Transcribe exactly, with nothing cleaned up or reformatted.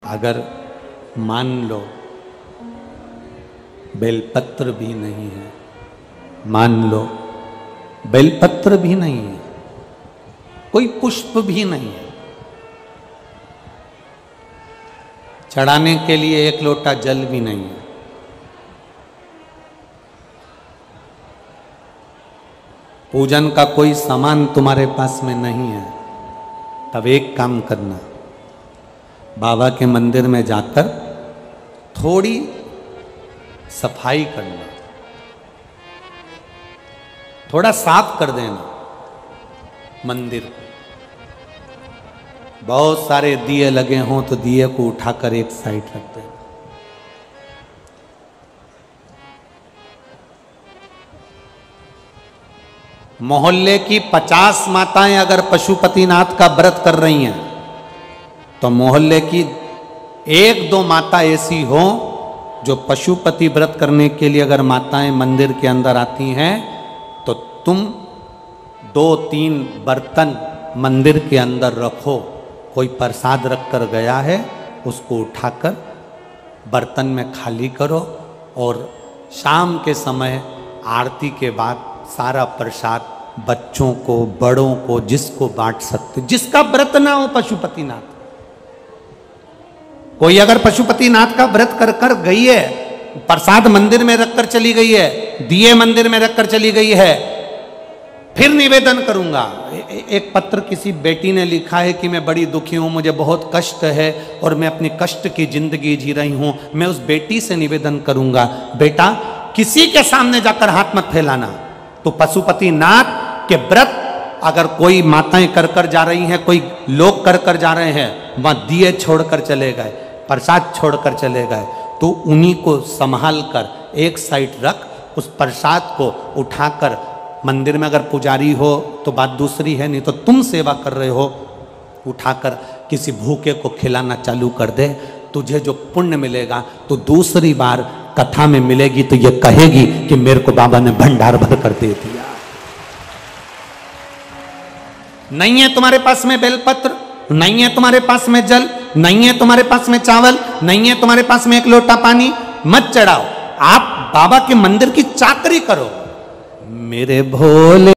अगर मान लो बेलपत्र भी नहीं है, मान लो बेलपत्र भी नहीं है, कोई पुष्प भी नहीं है, चढ़ाने के लिए एक लोटा जल भी नहीं है, पूजन का कोई सामान तुम्हारे पास में नहीं है, तब एक काम करना, बाबा के मंदिर में जाकर थोड़ी सफाई करना, थोड़ा साफ कर देना मंदिर। बहुत सारे दिए लगे हों तो दिए को उठाकर एक साइड रख देना। मोहल्ले की पचास माताएं अगर पशुपतिनाथ का व्रत कर रही हैं तो मोहल्ले की एक दो माता ऐसी हो जो पशुपति व्रत करने के लिए अगर माताएं मंदिर के अंदर आती हैं तो तुम दो तीन बर्तन मंदिर के अंदर रखो। कोई प्रसाद रख कर गया है उसको उठाकर बर्तन में खाली करो और शाम के समय आरती के बाद सारा प्रसाद बच्चों को, बड़ों को, जिसको बांट सकते, जिसका व्रत ना हो पशुपतिनाथ। कोई अगर पशुपतिनाथ का व्रत कर कर गई है, प्रसाद मंदिर में रखकर चली गई है, दिए मंदिर में रखकर चली गई है, फिर निवेदन करूंगा। ए, एक पत्र किसी बेटी ने लिखा है कि मैं बड़ी दुखी हूं, मुझे बहुत कष्ट है और मैं अपनी कष्ट की जिंदगी जी रही हूं। मैं उस बेटी से निवेदन करूंगा, बेटा किसी के सामने जाकर हाथ मत फैलाना। तो पशुपतिनाथ के व्रत अगर कोई माताएं कर कर जा रही हैं, कोई लोग कर कर जा रहे हैं, वहां दिए छोड़कर चले गए, प्रसाद छोड़कर चले गए, तो उन्हीं को संभाल कर एक साइड रख, उस प्रसाद को उठाकर मंदिर में अगर पुजारी हो तो बात दूसरी है, नहीं तो तुम सेवा कर रहे हो, उठाकर किसी भूखे को खिलाना चालू कर दे। तुझे जो पुण्य मिलेगा तो दूसरी बार कथा में मिलेगी तो ये कहेगी कि मेरे को बाबा ने भंडार भर कर दे दिया। नहीं है तुम्हारे पास में बेलपत्र, नहीं है तुम्हारे पास में जल, नहीं है तुम्हारे पास में चावल, नहीं है तुम्हारे पास में एक लोटा पानी, मत चढ़ाओ। आप बाबा के मंदिर की चाकरी करो। मेरे भोले